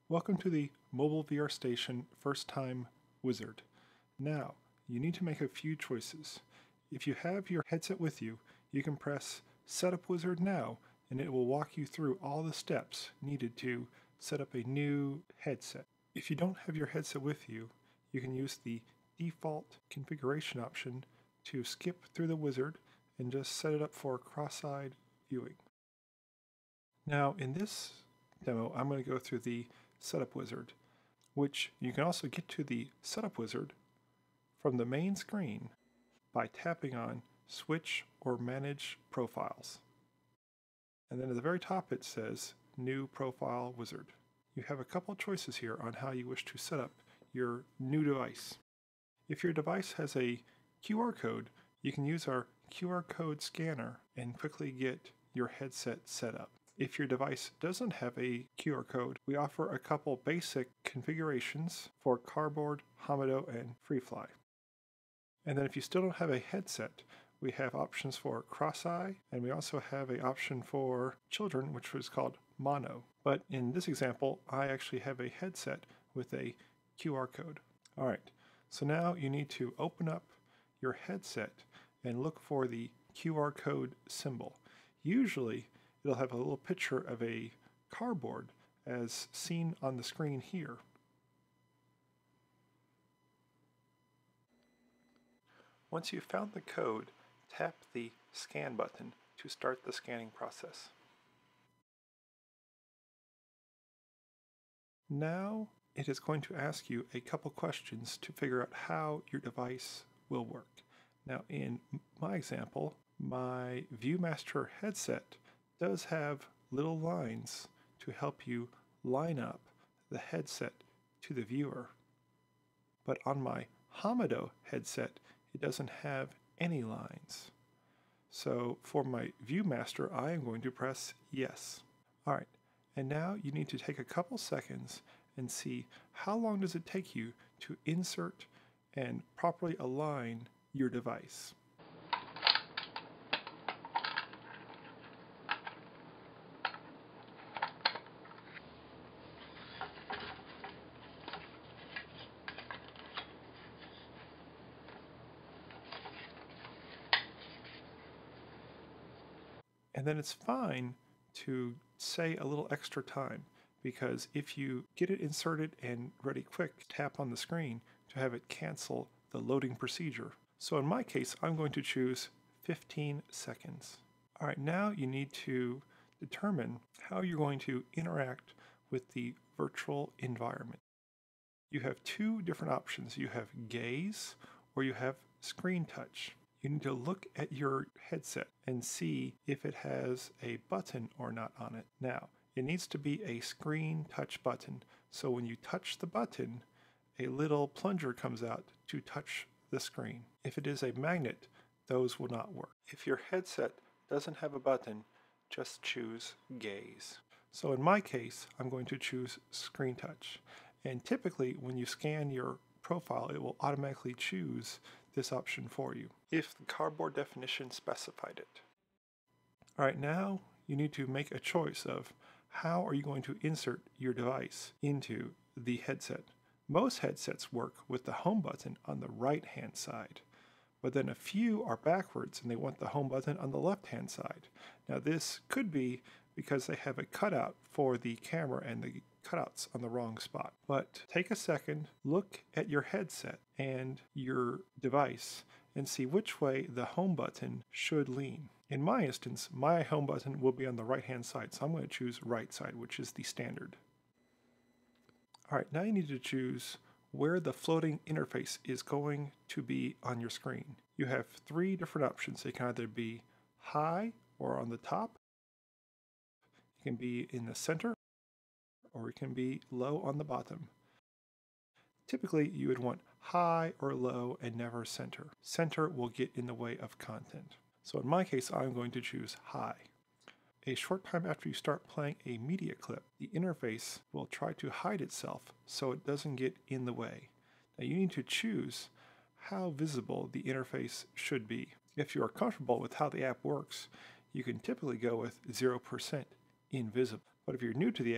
Welcome to the Mobile VR Station First Time Wizard. Now, you need to make a few choices. If you have your headset with you, you can press Setup Wizard now, and it will walk you through all the steps needed to set up a new headset. If you don't have your headset with you, you can use the default configuration option to skip through the wizard and just set it up for cross-eyed viewing. Now, in this demo, I'm going to go through the Setup Wizard, which you can also get to the Setup Wizard from the main screen by tapping on Switch or Manage Profiles. And then at the very top it says New Profile Wizard. You have a couple choices here on how you wish to set up your new device. If your device has a QR code, you can use our QR code scanner and quickly get your headset set up. If your device doesn't have a QR code, we offer a couple basic configurations for Cardboard, Hamato, and FreeFly. And then if you still don't have a headset, we have options for cross-eye, and we also have an option for children, which was called mono. But in this example, I actually have a headset with a QR code. All right, so now you need to open up your headset and look for the QR code symbol. Usually, it'll have a little picture of a cardboard as seen on the screen here. Once you've found the code, tap the scan button to start the scanning process. Now it is going to ask you a couple questions to figure out how your device will work. Now in my example, my ViewMaster headset does have little lines to help you line up the headset to the viewer. But on my Hamato headset, it doesn't have any lines. So for my ViewMaster, I am going to press yes. All right, and now you need to take a couple seconds and see how long does it take you to insert and properly align your device. And then it's fine to say a little extra time, because if you get it inserted and ready quick, tap on the screen to have it cancel the loading procedure. So in my case, I'm going to choose 15 seconds. All right, now you need to determine how you're going to interact with the virtual environment. You have two different options. You have gaze or you have screen touch. You need to look at your headset and see if it has a button or not on it. Now, it needs to be a screen touch button. So when you touch the button, a little plunger comes out to touch the screen. If it is a magnet, those will not work. If your headset doesn't have a button, just choose gaze. So in my case, I'm going to choose screen touch. And typically, when you scan your profile, it will automatically choose this option for you if the cardboard definition specified it. All right, now you need to make a choice of how are you going to insert your device into the headset. Most headsets work with the home button on the right hand side, but then a few are backwards and they want the home button on the left hand side. Now this could be because they have a cutout for the camera and the cutouts on the wrong spot. But take a second, look at your headset and your device and see which way the home button should lean. In my instance, my home button will be on the right hand side, so I'm going to choose right side, which is the standard. All right, now you need to choose where the floating interface is going to be on your screen. You have three different options. It can either be high or on the top. It can be in the center, or it can be low on the bottom. Typically, you would want high or low and never center. Center will get in the way of content. So in my case, I'm going to choose high. A short time after you start playing a media clip, the interface will try to hide itself so it doesn't get in the way. Now you need to choose how visible the interface should be. If you are comfortable with how the app works, you can typically go with 0% invisible. But if you're new to the app,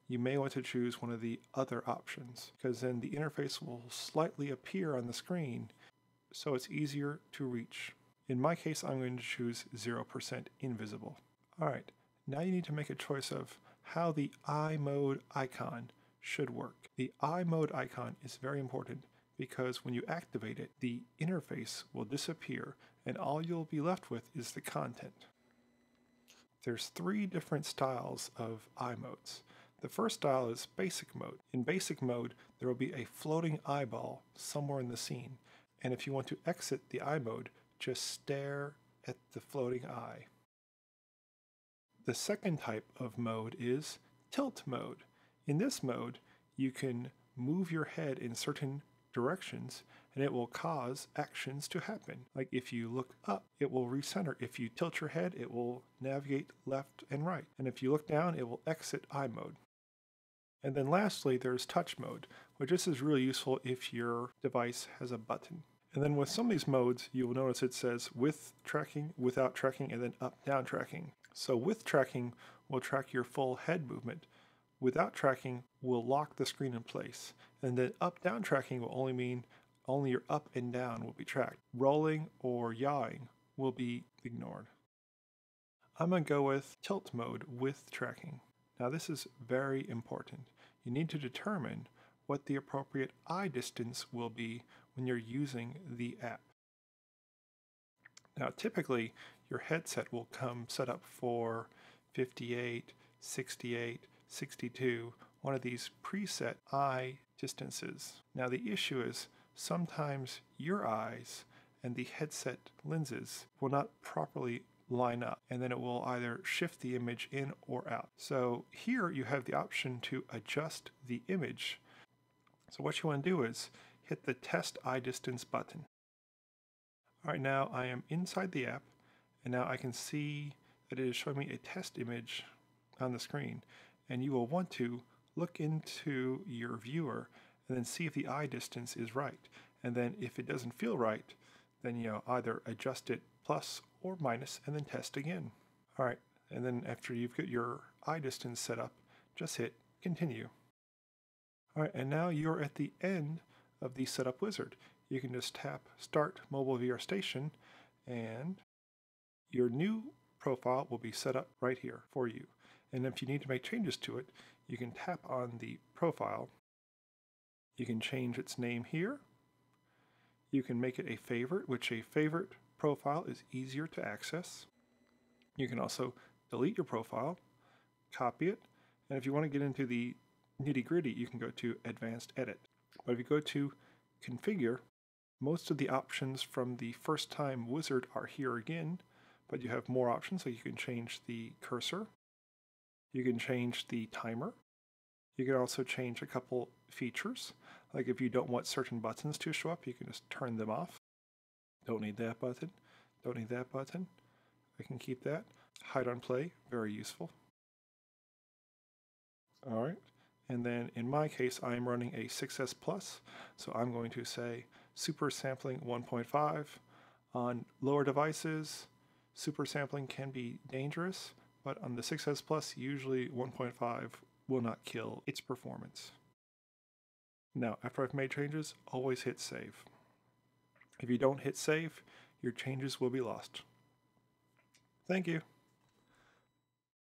you may want to choose one of the other options, because then the interface will slightly appear on the screen so it's easier to reach. In my case, I'm going to choose 0% invisible. Alright, now you need to make a choice of how the eye mode icon should work. The eye mode icon is very important because when you activate it, the interface will disappear and all you'll be left with is the content. There's 3 different styles of eye modes. The first style is basic mode. In basic mode, there will be a floating eyeball somewhere in the scene, and if you want to exit the eye mode, just stare at the floating eye. The second type of mode is tilt mode. In this mode, you can move your head in certain directions and it will cause actions to happen. Like if you look up, it will recenter. If you tilt your head, it will navigate left and right. And if you look down, it will exit eye mode. And then lastly, there's touch mode, which this is really useful if your device has a button. And then with some of these modes, you will notice it says with tracking, without tracking, and then up-down tracking. So with tracking will track your full head movement. Without tracking will lock the screen in place. And then up-down tracking will only mean only your up and down will be tracked. Rolling or yawing will be ignored. I'm going to go with tilt mode with tracking. Now this is very important. You need to determine what the appropriate eye distance will be when you're using the app. Now typically your headset will come set up for 58, 68, 62, one of these preset eye distances. Now the issue is sometimes your eyes and the headset lenses will not properly line up, and then it will either shift the image in or out. So here you have the option to adjust the image. So what you want to do is hit the test eye distance button. Alright, now I am inside the app and now I can see that it is showing me a test image on the screen, and you will want to look into your viewer and then see if the eye distance is right, and then if it doesn't feel right, then either adjust it plus or minus and then test again. Alright, and then after you've got your eye distance set up, just hit continue. Alright, and now you're at the end of the setup wizard. You can just tap start mobile VR station and your new profile will be set up right here for you. And if you need to make changes to it, you can tap on the profile. You can change its name here. You can make it a favorite, which a favorite profile is easier to access. You can also delete your profile, copy it, and if you want to get into the nitty-gritty, you can go to Advanced Edit. But if you go to Configure, most of the options from the first time wizard are here again, but you have more options, so you can change the cursor, you can change the timer, you can also change a couple features, like if you don't want certain buttons to show up, you can just turn them off. Don't need that button, don't need that button, I can keep that. Hide on play, very useful. Alright, and then in my case I am running a 6S Plus, so I'm going to say super sampling 1.5. On lower devices, super sampling can be dangerous, but on the 6S Plus usually 1.5 will not kill its performance. Now after I've made changes, always hit save. If you don't hit save, your changes will be lost. Thank you.